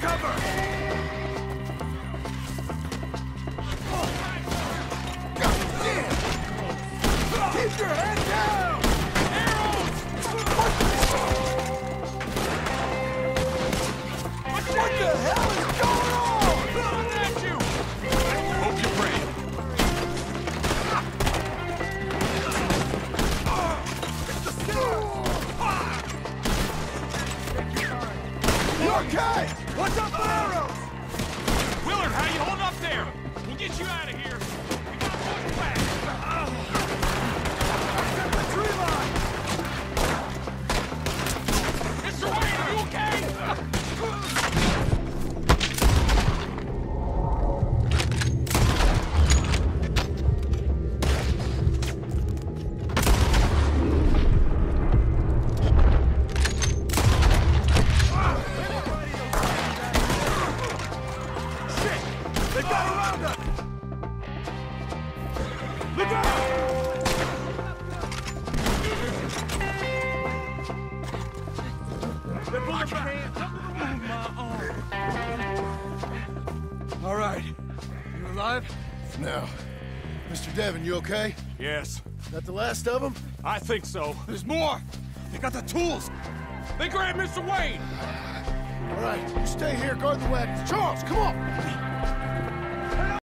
cover! God damn! Keep your head down! Arrows! What the hell is going on? Coming at you! Hope you're brave. You okay? What's up, arrows? Willard, how you holding up there? We'll get you out of here. We got one back. Set the tree line. Mr. Wayne, are you okay? They got around us! Look out! They're pulling back! All right. You alive? Now, Mr. Devon, you okay? Yes. That the last of them? I think so. There's more! They got the tools! They grabbed Mr. Wayne! All right, you stay here, guard the wagons. Charles, come on!